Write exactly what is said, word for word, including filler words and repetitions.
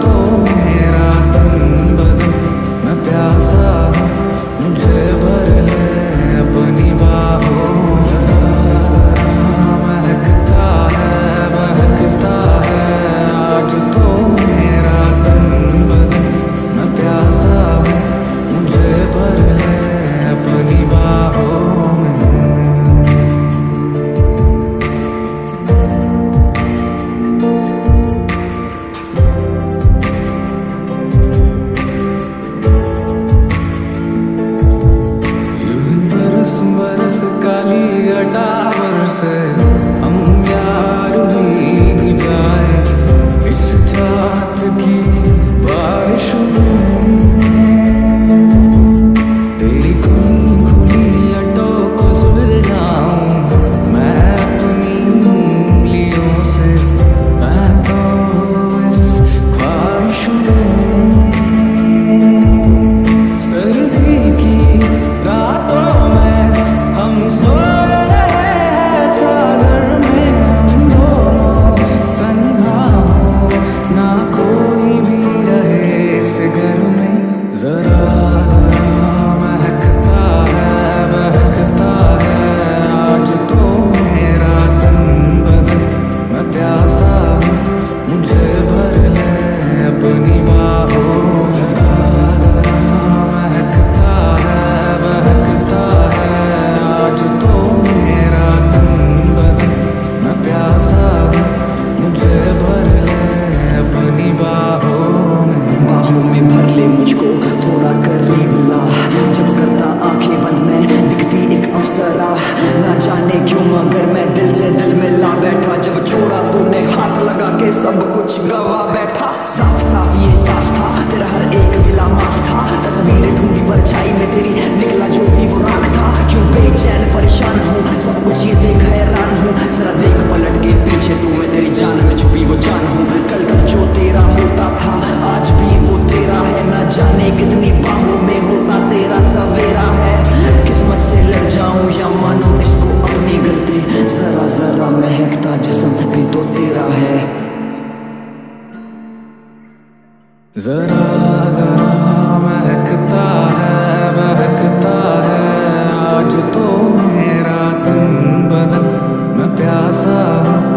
तो मेरा तन बदन मैं प्यासा हूँ, मुझे भर ले अपनी बाहों। जरा जरा महकता है महकता है आज तो मेरा तन बदन मैं प्यासा हूँ, मुझे भर ले अपनी बाहों में। बरस काली अटावर से हम यार भीग जाए इस जात की बारिश में। तेरी खुली खुली लटों को सुलझाऊं मैं अपनी उंगलियों से, मैं तो इस ख्वाहिश में। सर्दी की रातों में हम सो रहे हैं चादर में, हम दोनों तन्हा हो ना कोई भी रहे इस घर में। जरा जरा महकता है महकता है आज तो मेरा तन बदन मैं प्यासा हूँ, मुझे भर ले अपनी बाहों। जरा जरा महकता है महकता है आज तो मेरा तन बदन मैं प्यासा हूँ, मुझे भर ले अपनी बाहों में। बाहों में भर ले मुझको थोड़ा करीब ला, जब करता आंखें बंद में दिखती एक अप्सरा। ना जाने क्यों मगर मैं दिल से दिल में ला बैठा, जब छोड़ा तूने हाथ लगा के सब कुछ गवा बैठा। साफ साफ ये साफ था तेरा हर एक मिला माफ था, तस्वीरें ढूंढी परछाई में तेरी निकला जो भी वो राख था। क्यों बेचैन परेशान हूँ सब कुछ ये देख हैरान हूँ, जरा देख पलट के पीछे तू मैं तेरी जान में छुपी वो जान हूँ। कल तक जो तेरा होता था आज भी वो तेरा है, ना जाने कितनी बाहों में होता तेरा सवेरा है। किस्मत से लड़ जाऊं या मानो इसको अपनी गलती, जरा जरा महकता जिस्म भी तो तेरा है। जरा जरा महकता है महकता है आज तो मेरा तन बदन मैं प्यासा हूँ,